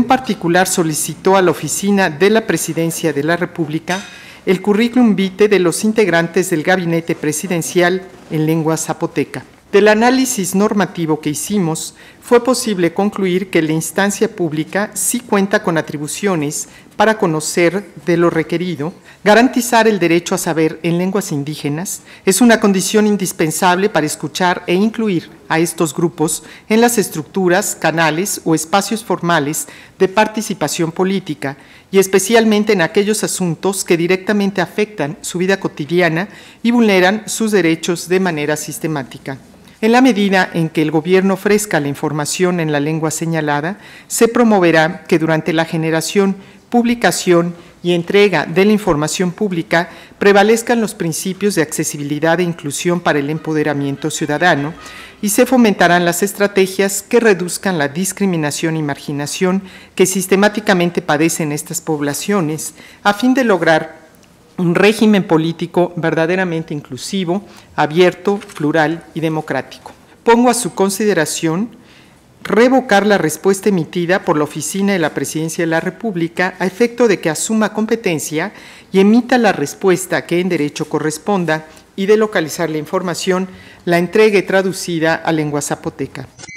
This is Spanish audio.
particular solicitó a la Oficina de la Presidencia de la República el currículum vitae de los integrantes del Gabinete Presidencial en lengua zapoteca. Del análisis normativo que hicimos, fue posible concluir que la instancia pública sí cuenta con atribuciones para conocer de lo requerido. Garantizar el derecho a saber en lenguas indígenas es una condición indispensable para escuchar e incluir a estos grupos en las estructuras, canales o espacios formales de participación política, y especialmente en aquellos asuntos que directamente afectan su vida cotidiana y vulneran sus derechos de manera sistemática. En la medida en que el gobierno ofrezca la información en la lengua señalada, se promoverá que durante la generación, publicación y entrega de la información pública prevalezcan los principios de accesibilidad e inclusión para el empoderamiento ciudadano y se fomentarán las estrategias que reduzcan la discriminación y marginación que sistemáticamente padecen estas poblaciones, a fin de lograr un régimen político verdaderamente inclusivo, abierto, plural y democrático. Pongo a su consideración revocar la respuesta emitida por la Oficina de la Presidencia de la República a efecto de que asuma competencia y emita la respuesta que en derecho corresponda y de localizar la información, la entregue traducida a lengua zapoteca.